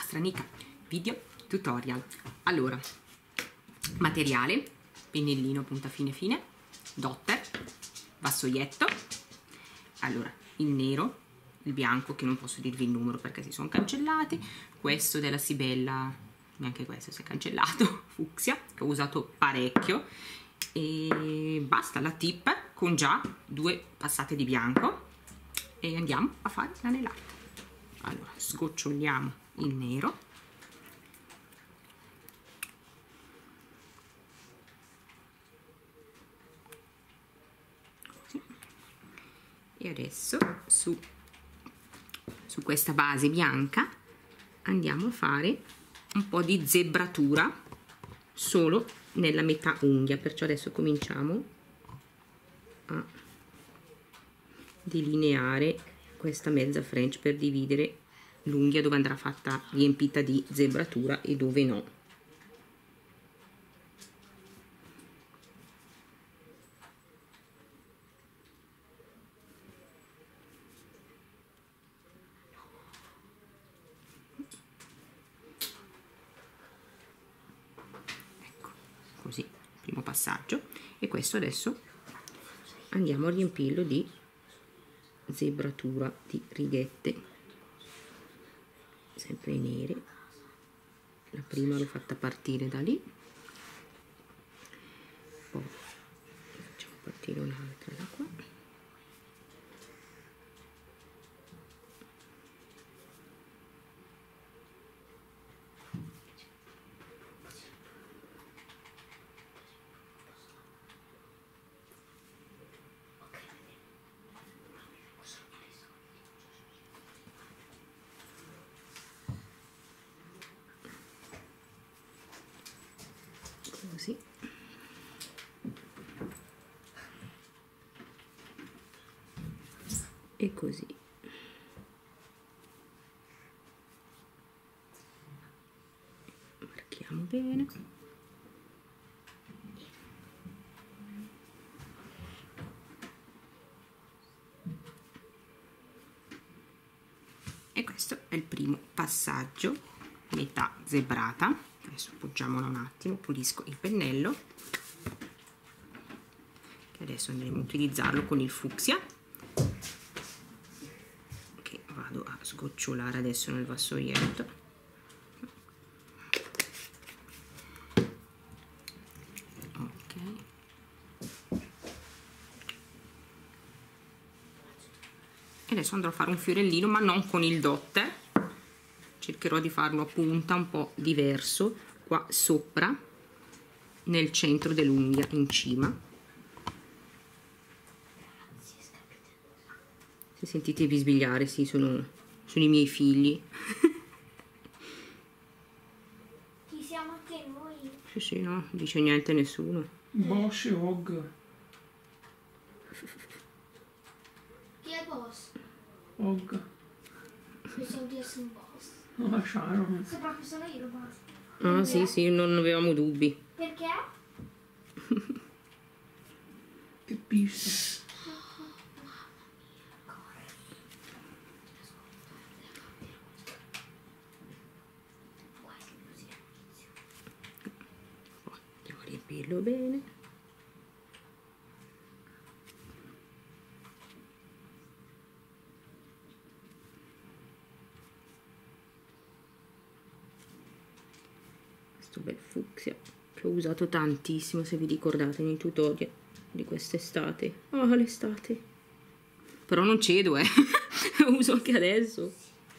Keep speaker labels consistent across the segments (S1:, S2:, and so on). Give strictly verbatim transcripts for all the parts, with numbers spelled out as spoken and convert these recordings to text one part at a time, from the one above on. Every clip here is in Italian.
S1: Astranica Video Tutorial. Allora, materiale: pennellino punta fine fine, dotter, vassoietto, allora il nero, il bianco che non posso dirvi il numero perché si sono cancellati, questo della Sibella, neanche questo si è cancellato, fucsia, che ho usato parecchio, e basta, la tip con già due passate di bianco e andiamo a fare l'anellata. Allora, sgoccioliamo il nero, così, e adesso su, su questa base bianca andiamo a fare un po' di zebratura solo nella metà unghia, perciò adesso cominciamo a delineare questa mezza French per dividere l'unghia dove andrà fatta riempita di zebratura e dove no. Ecco, così, primo passaggio, e questo adesso andiamo a riempirlo di zebratura, di righette sempre nere. La prima l'ho fatta partire da lì, poi facciamo partire un'altra da qua, così, e così. Marchiamo bene. E questo è il primo passaggio, metà zebrata. Adesso appoggiamola un attimo, pulisco il pennello, che adesso andremo a utilizzarlo con il fucsia, che vado a sgocciolare adesso nel vassoietto. Ok. E adesso andrò a fare un fiorellino, ma non con il dotter. Cercherò di farlo a punta un po' diverso, qua sopra, nel centro dell'unghia, in cima. Se sentite bisbigliare, sì, sono, sono i miei figli.
S2: Chi siamo anche noi?
S1: Sì, sì, no, non dice niente nessuno.
S3: Bosch e Og.
S2: Chi è boss?
S3: Og.
S2: Pensavo di essere un boss.
S3: Non lasciarono.
S2: Se proprio sono io lo boss.
S1: Ah, sì, sì, non avevamo dubbi.
S2: Perché?
S3: Che pista.
S1: Devo riempirlo bene. Questo bel fucsia che ho usato tantissimo, se vi ricordate, nei tutorial di quest'estate. Ah, oh, l'estate. Però non cedo, eh. Lo uso anche adesso.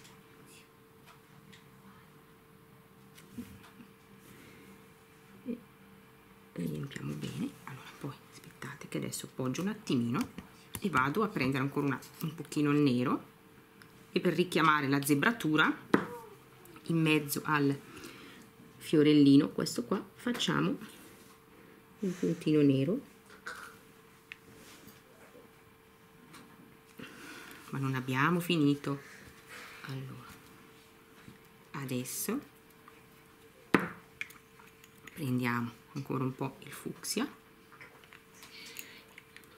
S1: E riempiamo bene. Allora, poi aspettate che adesso appoggio un attimino e vado a prendere ancora una, un pochino il nero, e per richiamare la zebratura in mezzo al fiorellino, questo qua, facciamo un puntino nero, ma non abbiamo finito. Allora, adesso prendiamo ancora un po' il fucsia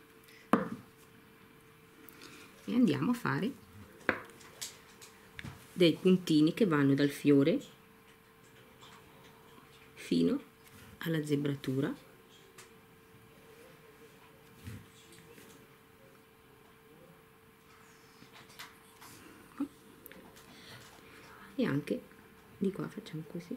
S1: e andiamo a fare dei puntini che vanno dal fiore fino alla zebratura e anche di qua facciamo così,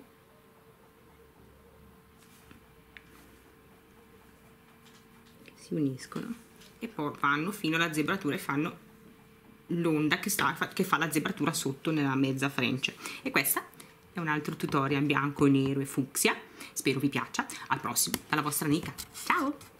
S1: che si uniscono e poi vanno fino alla zebratura e fanno l'onda che, sta, che fa la zebratura sotto nella mezza French. E questa è un altro tutorial bianco, nero e fucsia. Spero vi piaccia. Al prossimo, dalla vostra Nica. Ciao!